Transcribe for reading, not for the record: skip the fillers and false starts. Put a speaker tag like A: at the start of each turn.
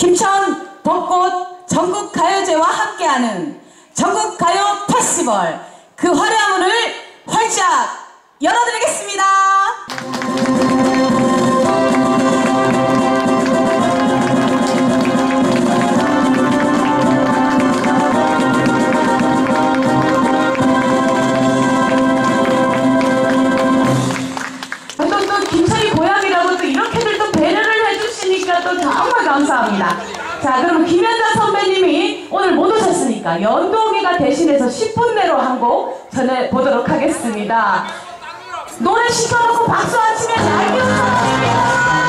A: 김천 벚꽃 전국가요제와 함께하는 전국가요 페스티벌 그 화려한 문을 활짝 열어드리겠습니다. 또 김천이 고향이라고 또 이렇게들 또 배려를 해주시니까 또 정말 감사합니다. 자, 그럼 김연자 선배님이 오늘 못 오셨으니까 연동이가 대신해서 10분 내로 한 곡 전해보도록 하겠습니다. 노래 시켜놓고 박수 안 치면 얄미운 사람입니다.